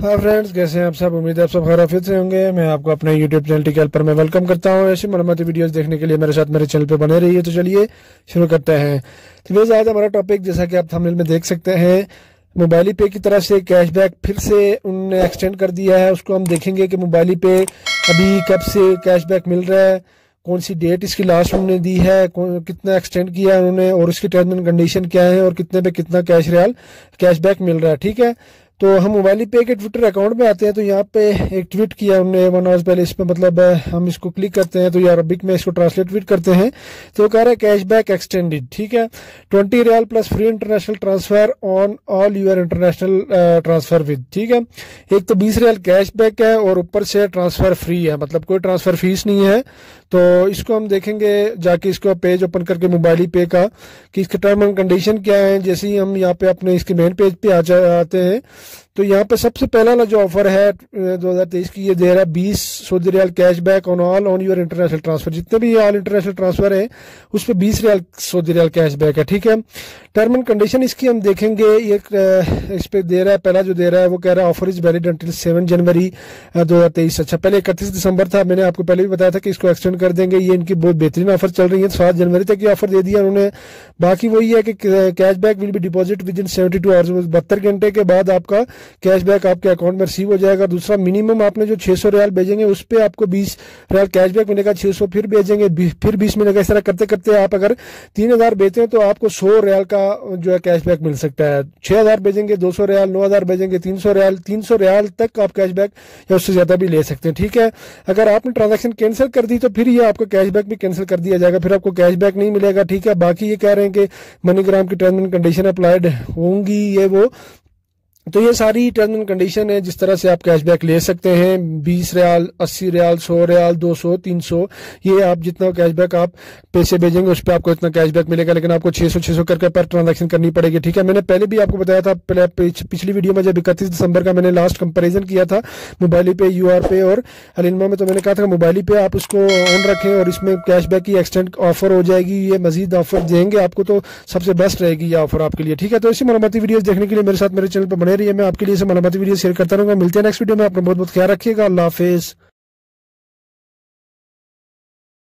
हाँ फ्रेंड्स, कैसे हैं आप सब। उम्मीद है आप सब खैरियत से होंगे। मैं आपको अपने यूट्यूब चैनल टिकल पर मैं वेलकम करता हूँ। ऐसी मरम्मती वीडियोस देखने के लिए मेरे साथ मेरे चैनल पे बने रहिए। तो चलिए शुरू करते हैं। तो वैसे आज हमारा टॉपिक, जैसा कि आप थंबनेल में देख सकते हैं, मोबाइल पे की तरफ से कैशबैक फिर से उन्होंने एक्सटेंड कर दिया है। उसको हम देखेंगे कि मोबाइल पे अभी कब से कैशबैक मिल रहा है, कौन सी डेट इसकी लास्ट उन्होंने दी है, कितना एक्सटेंड किया है उन्होंने, और इसकी टर्म एंड कंडीशन क्या है, और कितने पे कितना कैशबैक मिल रहा है। ठीक है, तो हम मोबाइल पे के ट्विटर अकाउंट में आते हैं। तो यहाँ पे एक ट्वीट किया उन्होंने 1 आवर पहले। इस पे मतलब हम इसको क्लिक करते हैं तो ये अरबिक में इसको ट्रांसलेट ट्वीट करते हैं। तो वो कह रहा है कैशबैक एक्सटेंडेड। ठीक है, 20 riyal plus free international transfer on all your international transfer with. ठीक है, एक तो 20 रियाल कैशबैक है और ऊपर से ट्रांसफर फ्री है, मतलब कोई ट्रांसफर फीस नहीं है। तो इसको हम देखेंगे जाके, इसको पेज ओपन करके मोबाइल पे का, कि इसके टर्म एंड कंडीशन क्या है। जैसे ही हम यहाँ पे अपने इसके मेन पेज पे आते हैं तो यहाँ पे सबसे पहला वाला जो ऑफर है 2023 की, ये दे रहा है 20 Saudi riyal cashback on all on your international transfer. जितने भी ऑल इंटरनेशनल ट्रांसफर है उस पर 20 रियाल सऊदी रियाल कैशबैक है। ठीक है, टर्म एंड कंडीशन इसकी हम देखेंगे। ये इस पे दे रहा है, पहला जो दे रहा है वो कह रहा है offer is valid until 7 January 2023। अच्छा, पहले 31 दिसंबर था, मैंने आपको पहले भी बताया था कि इसको एक्सटेंड कर देंगे। ये इनकी बहुत बेहतरीन ऑफर चल रही है, 7 जनवरी तक ये ऑफर दे दिया उन्होंने। बाकी वही है कि cashback will be deposit within 72 hours, 72 घंटे के बाद आपका कैशबैक आपके अकाउंट में रिसीव हो जाएगा। दूसरा, मिनिमम आपने जो 600 रियाल भेजेंगे उस पर आपको 20 रियाल कैशबैक मिलेगा। 600 फिर भेजेंगे, फिर 20 मिलेगा। इस तरह करते करते आप अगर 3000 भेजते हैं तो आपको 100 रियाल का जो है कैशबैक मिल सकता है। 6000 भेजेंगे 200 रियाल, 9000 भेजेंगे 300 रियाल, 300 रियाल तक आप कैशबैक या उससे ज्यादा भी ले सकते हैं। ठीक है, अगर आपने ट्रांजैक्शन कैंसिल कर दी तो फिर ये आपको कैशबैक भी कैंसिल कर दिया जाएगा, फिर आपको कैशबैक नहीं मिलेगा। ठीक है, बाकी ये कह रहे हैं कि मनीग्राम की टर्म एंड कंडीशन अप्लाइड होंगी, ये वो। तो ये सारी टर्म एंड कंडीशन है जिस तरह से आप कैशबैक ले सकते हैं। 20 रियाल, 80 रियाल, 100 रियाल, 200, 300, ये आप जितना कैशबैक आप पैसे भेजेंगे उस पर आपको इतना कैशबैक मिलेगा। लेकिन आपको 600 करके पर ट्रांजैक्शन करनी पड़ेगी। ठीक है, मैंने पहले भी आपको बताया था, पिछली वीडियो में जब 31 दिसंबर का मैंने लास्ट कंपेरिजन किया था मोबाइल पे, यूआर पे और अलिनमा में, तो मैंने कहा था मोबाइल पे आप उसको ऑन रखें और इसमें कैशबैक की एक्सटेंड ऑफर हो जाएगी। ये मजीद ऑफर देंगे आपको, तो सबसे बेस्ट रहेगी ये ऑफर आपके लिए। ठीक है, तो इसी मरम्मती वीडियोस देखने के लिए मेरे साथ मेरे चैनल पर बने रहिए। मैं आपके लिए मालूमाती वीडियो शेयर करता रहूंगा। मिलते हैं नेक्स्ट वीडियो में। अपना बहुत बहुत ख्याल रखिएगा। अल्लाह हाफिज।